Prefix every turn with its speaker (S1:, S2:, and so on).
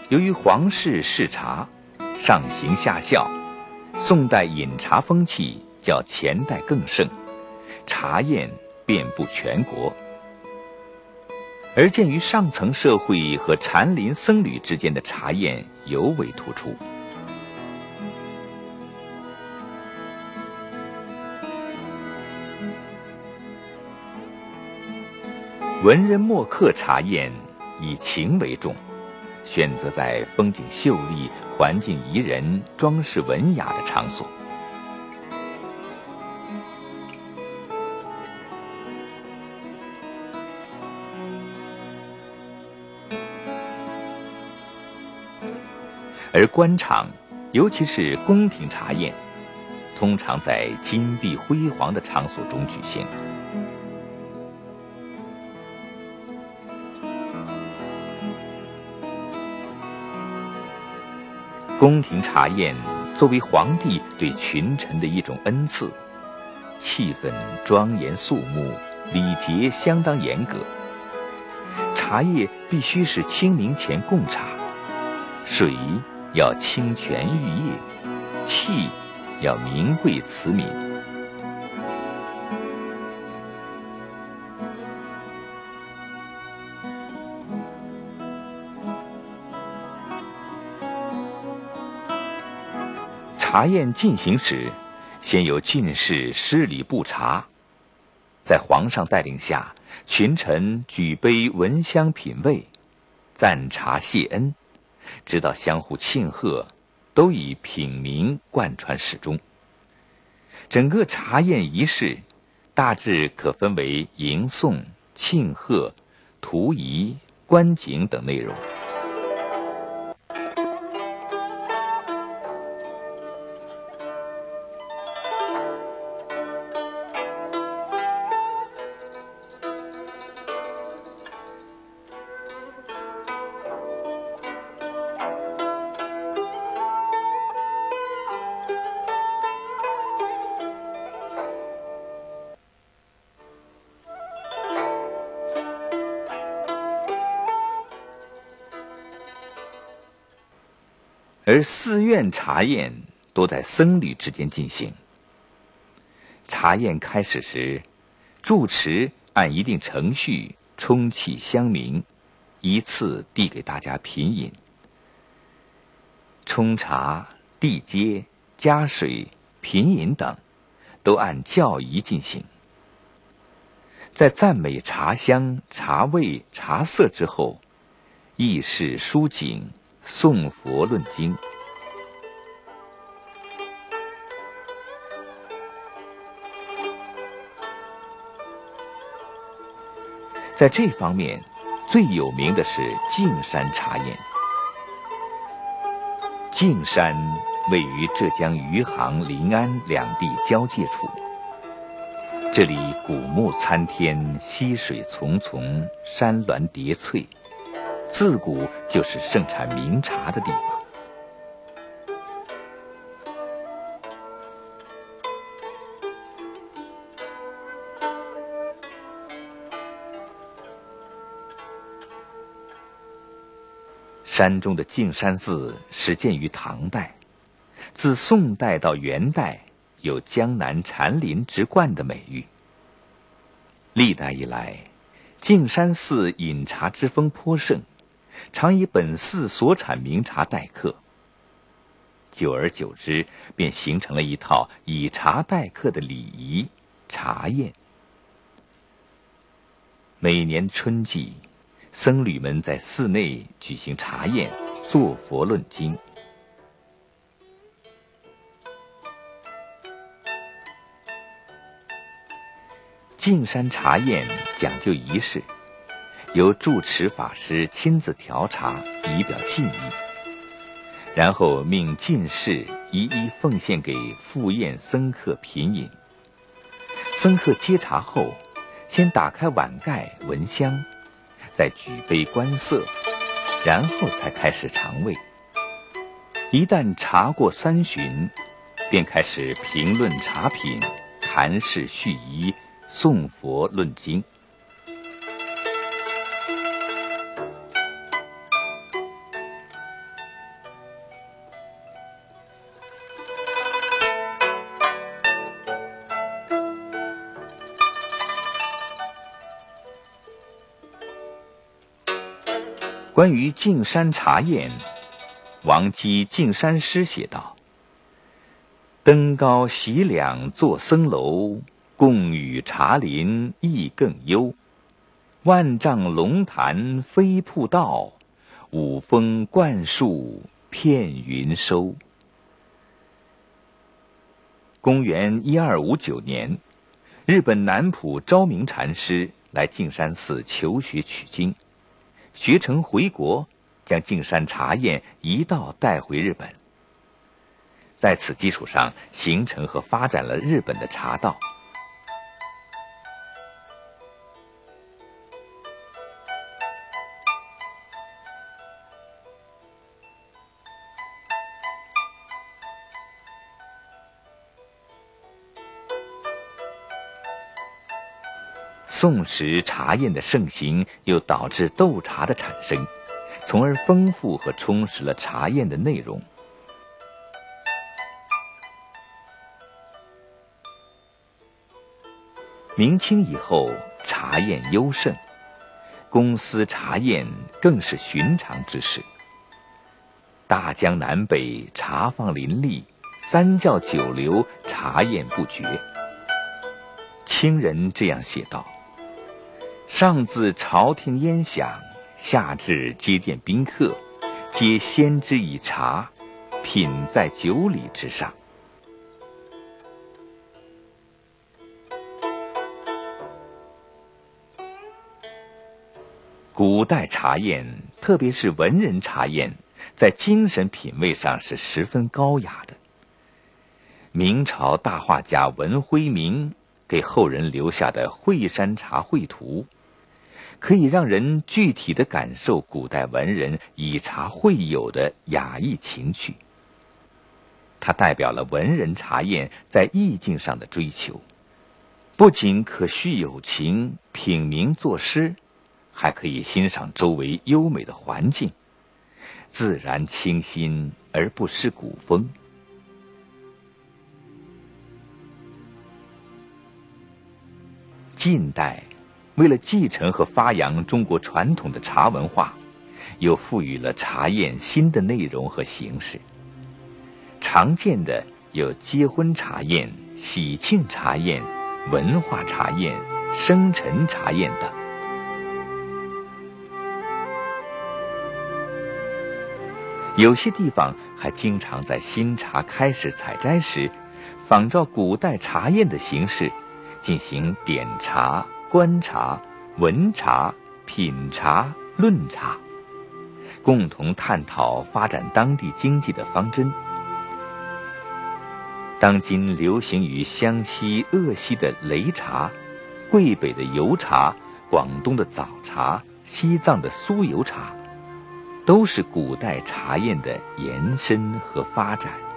S1: 由于皇室嗜茶，上行下效，宋代饮茶风气较前代更盛，茶宴遍布全国。而鉴于上层社会和禅林僧侣之间的茶宴尤为突出，文人墨客茶宴以情为重，选择在风景秀丽、环境宜人、装饰文雅的场所。而官场，尤其是宫廷茶宴，通常在金碧辉煌的场所中举行。宫廷茶宴作为皇帝对群臣的一种恩赐，气氛庄严肃穆，礼节相当严格。茶叶必须是清明前供茶，水要清泉玉液，器要名贵慈悯。茶宴进行时，先由进士施礼布茶，在皇上带领下，群臣举杯闻香品味，赞茶谢恩，直到相互庆贺，都以品茗贯穿始终。整个茶宴仪式大致可分为迎送、庆贺、图仪、观景等内容。而寺院茶宴多在僧侣之间进行。茶宴开始时，住持按一定程序充气香茗，依次递给大家品饮。冲茶、递接、加水、品饮等，都按教仪进行。在赞美茶香、茶味、茶色之后，议事抒景，诵佛论经。在这方面，最有名的是径山茶宴。径山位于浙江余杭、临安两地交界处，这里古木参天，溪水淙淙，山峦叠翠，自古就是盛产名茶的地方。山中的径山寺始建于唐代，自宋代到元代有江南禅林之冠的美誉。历代以来，径山寺饮茶之风颇盛，常以本寺所产名茶待客。久而久之，便形成了一套以茶待客的礼仪——茶宴。每年春季，僧侣们在寺内举行茶宴，坐佛论经。径山茶宴讲究仪式，由住持法师亲自调茶，以表敬意，然后命进士一一奉献给赴宴僧客品饮。僧客接茶后，先打开碗盖闻香，再举杯观色，然后才开始尝味。一旦茶过3巡，便开始评论茶品，谈事叙仪，诵佛论经。 关于径山茶宴，王基《径山诗》写道：登高席两作僧楼，共与茶林亦更幽。万丈龙潭飞瀑道，五峰灌树片云收。公元1259年，日本南浦昭明禅师来径山寺求学取经，学成回国，将径山茶宴一道带回日本。在此基础上，形成和发展了日本的茶道。宋时茶宴的盛行，又导致斗茶的产生，从而丰富和充实了茶宴的内容。明清以后，茶宴优盛，公司茶宴更是寻常之事。大江南北，茶坊林立，三教九流，茶宴不绝。清人这样写道：上自朝廷烟响，下至接见宾客，皆先之以茶，品在酒礼之上。古代茶宴，特别是文人茶宴，在精神品味上是十分高雅的。明朝大画家文辉明给后人留下的《惠山茶绘图》，可以让人具体地感受古代文人以茶会友的雅逸情趣。它代表了文人茶宴在意境上的追求，不仅可叙友情、品茗作诗，还可以欣赏周围优美的环境，自然清新而不失古风。近代为了继承和发扬中国传统的茶文化，又赋予了茶宴新的内容和形式。常见的有结婚茶宴、喜庆茶宴、文化茶宴、生辰茶宴等。有些地方还经常在新茶开始采摘时，仿照古代茶宴的形式，进行点茶、观茶、闻茶、品茶、论茶，共同探讨发展当地经济的方针。当今流行于湘西、鄂西的擂茶，桂北的油茶，广东的早茶，西藏的酥油茶，都是古代茶宴的延伸和发展。